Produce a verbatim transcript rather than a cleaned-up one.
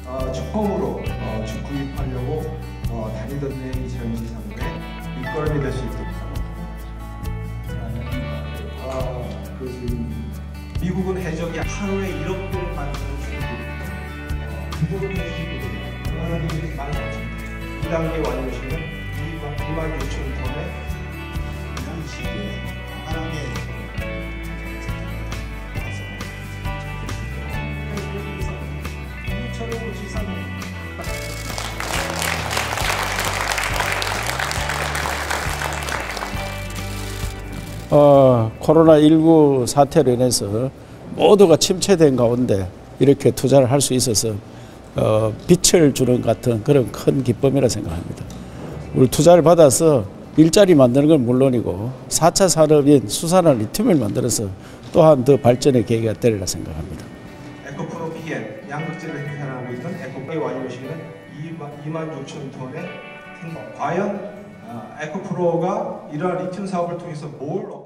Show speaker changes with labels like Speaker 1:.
Speaker 1: 어, 처음으로 어, 주 구입하려고 어, 다니던 데 이천이십삼 년에 일거름이 될 수 있도록 어, 그 지금 미국은 해적이 하루에 일억 개를 만드는 중국입니다. 그거는 해적이 얼마나 되는지 많이 없습니다. 이 단계 완료시는 이만 육천 톤의
Speaker 2: 이런 시기에 하나의
Speaker 1: 이천으로 지상
Speaker 3: 어, 코로나십구 사태로 인해서 모두가 침체된 가운데 이렇게 투자를 할 수 있어서 어, 빛을 주는 같은 그런 큰 기쁨이라 생각합니다. 우리 투자를 받아서 일자리 만드는 건 물론이고 사 차 산업인 수산화 리튬을 만들어서 또한 더 발전의 계기가 되리라 생각합니다.
Speaker 1: 에코프로 피엠 양극재를 생산하고 있는 에코프로의 완료시는 이만 육천 톤의 생산. 과연 에코프로가 이러한 리튬 사업을 통해서 뭘